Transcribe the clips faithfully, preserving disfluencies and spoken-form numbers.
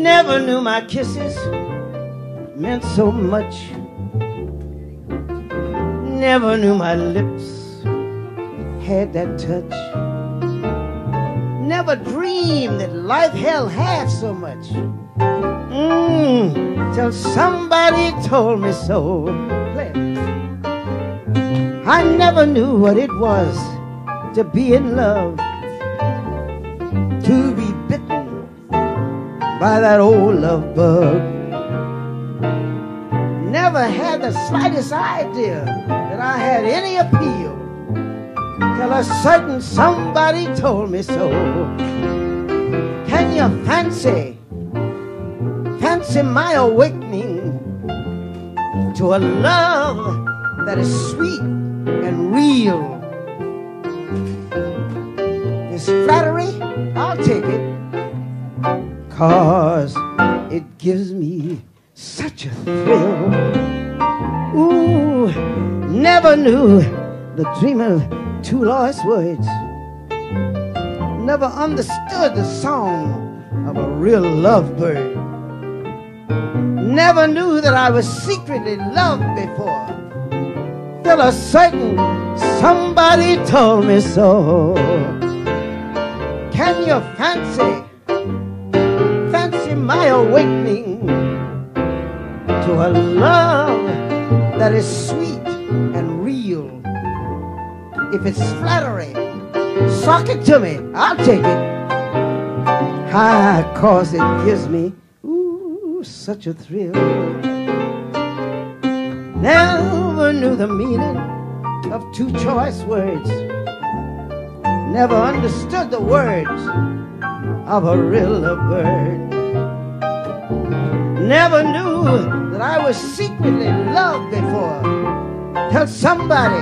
Never knew my kisses meant so much. Never knew my lips had that touch. Never dreamed that life held half so much. Mmm, till somebody told me so. Play it. I never knew what it was to be in love, to be bitten by that old love bug. Never had the slightest idea that I had any appeal till a certain somebody told me so. Can you fancy, fancy my awakening to a love that is sweet and real? This flattery, I'll take it, 'cause it gives me such a thrill. Ooh, never knew the dream of two lost words. Never understood the song of a real lovebird. Never knew that I was secretly loved before, till a certain somebody told me so. Can you fancy, fancy my awakening to a love that is sweet and real? If it's flattery, sock it to me, I'll take it. Ah, 'cause it gives me, ooh, such a thrill. Never knew the meaning of two choice words. Never understood the words of a real lovebird. Never knew that I was secretly loved before, till somebody,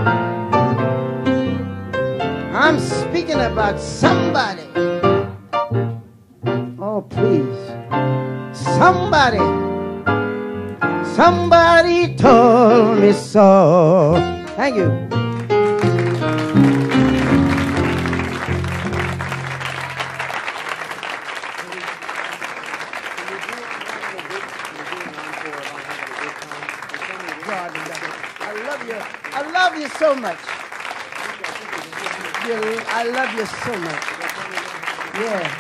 I'm speaking about somebody, oh please, somebody, somebody told me so. Thank you. I love you. I love you so much. I love you so much. Yes.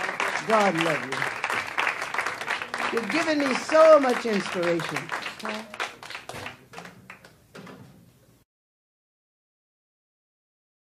God love you. You're giving me so much inspiration. Huh?